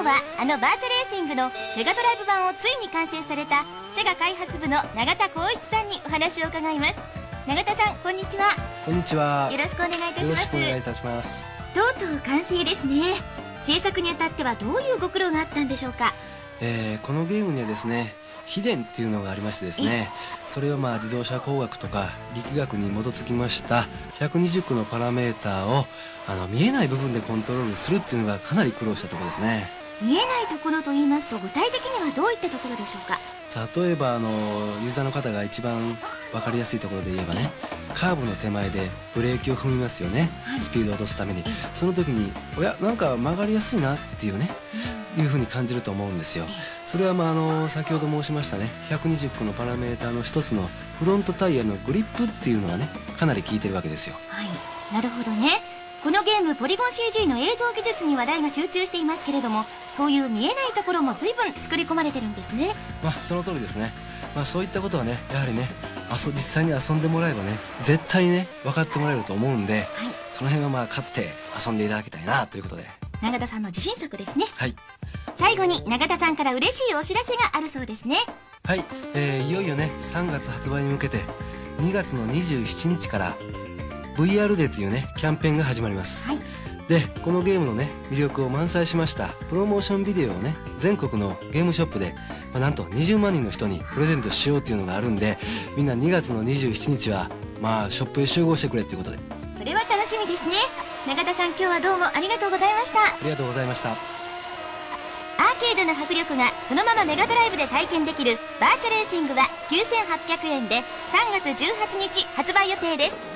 はあのバーチャレーシングのメガドライブ版をついに完成されたセガ開発部の永田光一さんにお話を伺います。永田さん、こんにちは。 こんにちは。 よろしくお願いいたします。 よろしくお願いいたします。 とうとう完成ですね。制作にあたってはどういうご苦労があったんでしょうか。 このゲームにはですね、秘伝っていうのがありましてですね、それを自動車工学とか力学に基づきました120個のパラメーターを見えない部分でコントロールするっていうのがかなり苦労したところですね。 見えないところと言いますと、具体的にはどういったところでしょうか。 例えばユーザーの方が一番分かりやすいところで言えばね、カーブの手前でブレーキを踏みますよね、スピードを落とすために。その時になんか曲がりやすいなっていうね、いうふうに感じると思うんですよ。それは先ほど申しましたね、120個のパラメーターの一つのフロントタイヤのグリップっていうのがね、かなり効いてるわけですよ。 はい、なるほどね。このゲームポリゴン CG の映像技術に話題が集中していますけれども、そういう見えないところも随分作り込まれてるんですね。 その通りですね。そういったことはね、やはりね、実際に遊んでもらえばね、絶対にね分かってもらえると思うんで、その辺は買って遊んでいただきたいなということで。 永田さんの自信作ですね。 はい。 最後に永田さんから嬉しいお知らせがあるそうですね。 はい、いよいよね3月発売に向けて2月の27日から VR デーというねキャンペーンが始まります。でこのゲームのね魅力を満載しましたプロモーションビデオをね、全国のゲームショップで、なんと20万人の人にプレゼントしようっていうのがあるんで、みんな2月の27日はショップへ集合してくれっていうことで。 それは楽しみですね。永田さん、今日はどうもありがとうございました。 ありがとうございました。 アーケードの迫力がそのままメガドライブで体験できるバーチャレーシングは9800円で3月18日発売予定です。